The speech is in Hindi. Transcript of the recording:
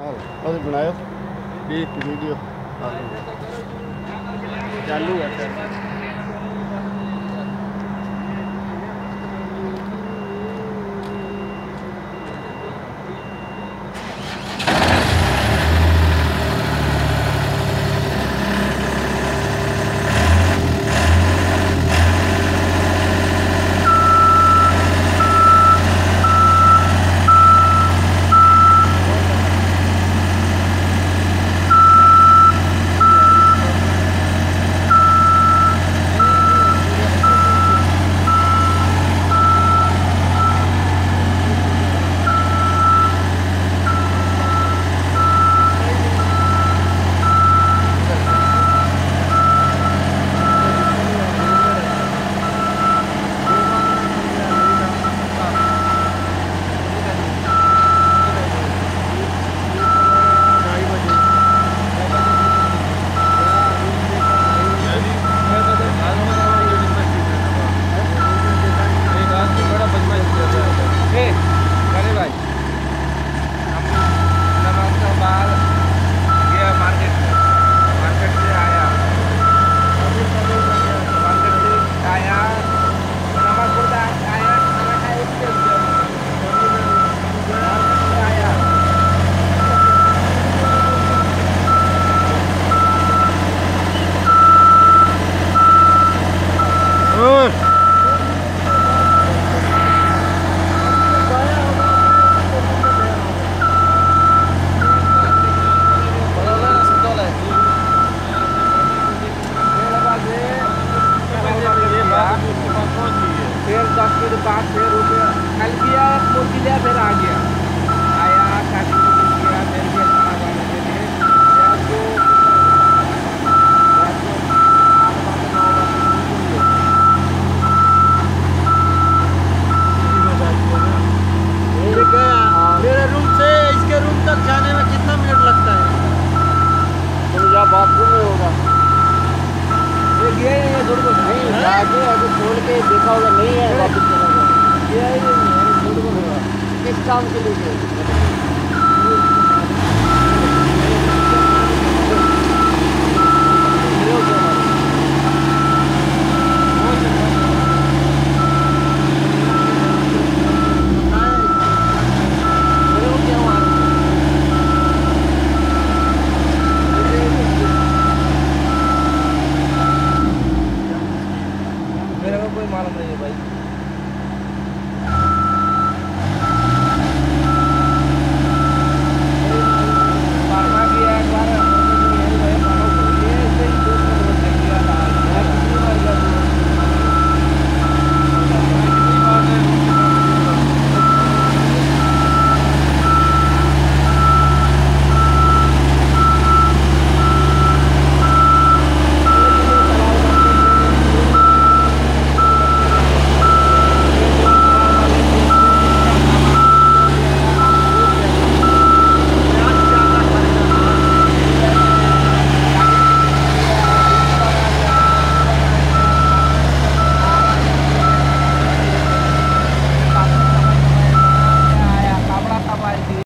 और बनायो वीडियो चालू है। फिर 10 के बाद फिर रुपया कल किया मूर्ति लिया फिर आ गया आया शादी किया फिर भी खाना खाने के लिए मेरे रूम से इसके रूम तक जाने में कितना मिनट लगता है? तो या बाथरूम में होगा ये नहीं आगे अगर छोड़ के देखा होगा नहीं है वापस चला गया किस काम के लिए?